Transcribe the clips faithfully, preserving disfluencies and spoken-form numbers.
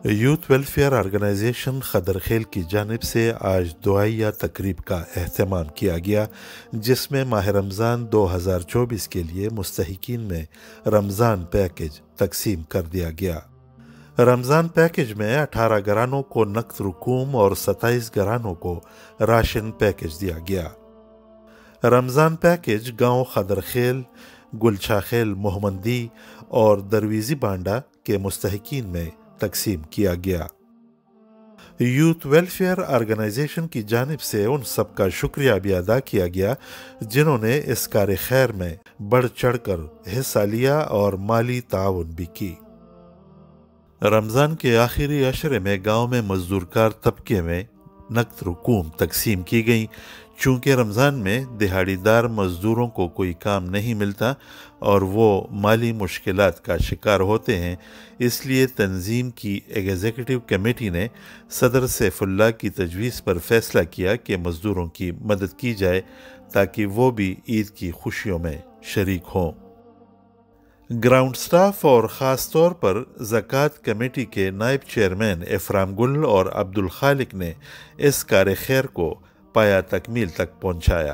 Youth welfare organization خدرخیل کی جانب سے آج دعائیہ تقریب کا اہتمام کیا گیا، جس میں ماہ رمضان دو ہزار چوبیس کے لیے مستحقین میں رمضان پیکج تقسیم کر دیا گیا۔ رمضان پیکج میں اٹھارہ گھرانوں کو نقد رقوم اور ستائیس گھرانوں کو راشن پیکج دیا گیا۔ رمضان پیکج گاؤں خدرخیل، گلچاخیل محمدی اور درویزی بانڈا کے مستحقین میں تقسیم کیا گیا۔ یوتھ ویلفیئر آرگنائزیشن کی جانب سے ان سب کا شکریہ بھی ادا کیا گیا جنہوں نے اس کار خیر میں بڑھ چڑھ کر حصہ لیا اور مالی تعاون بھی کی۔ رمضان کے آخری عشرے میں گاؤں میں مزدور کار طبقے میں نقد رقوم تقسیم کی گئیں۔ چونکہ رمضان میں دہاڑی دار مزدوروں کو کوئی کام نہیں ملتا اور وہ مالی مشکلات کا شکار ہوتے ہیں، اس لیے تنظیم کی ایگزیکٹو کمیٹی نے صدر سیف اللہ کی تجویز پر فیصلہ کیا کہ مزدوروں کی مدد کی جائے تاکہ وہ بھی عید کی خوشیوں میں شریک ہوں۔ گراؤنڈ سٹاف اور خاص طور پر زکوٰۃ کمیٹی کے نائب چیئرمین افرام گل اور عبدالخالق نے اس کار خیر کو پایا تکمیل تک پہنچایا۔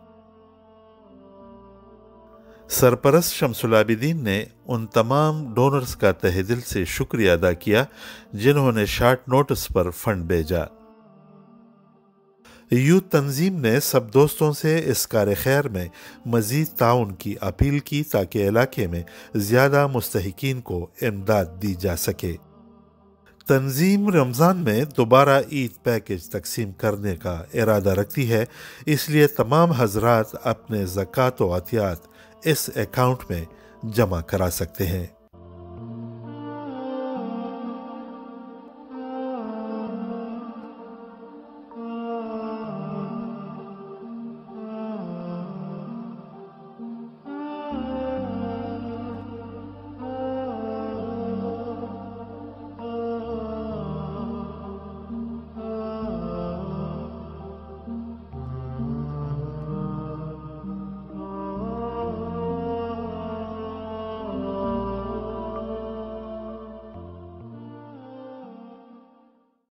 سرپرست شمس العابدین نے ان تمام ڈونرز کا تہہ دل سے شکریہ ادا کیا جنہوں نے شارٹ نوٹس پر فنڈ بھیجا۔ یوتھ تنظیم نے سب دوستوں سے اس کار خیر میں مزید تعاون کی اپیل کی تاکہ علاقے میں زیادہ مستحقین کو امداد دی جا سکے۔ تنظیم رمضان میں دوبارہ عید پیکج تقسیم کرنے کا ارادہ رکھتی ہے، اس لیے تمام حضرات اپنے زکوٰۃ و عطیات اس اکاؤنٹ میں جمع کرا سکتے ہیں۔